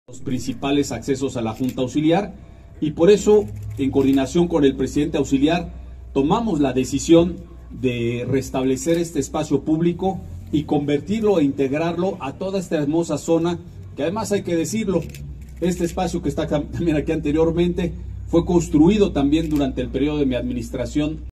Los principales accesos a la Junta Auxiliar, y por eso, en coordinación con el presidente auxiliar, tomamos la decisión de restablecer este espacio público y convertirlo e integrarlo a toda esta hermosa zona, que además hay que decirlo, este espacio que está también aquí anteriormente fue construido también durante el periodo de mi administración.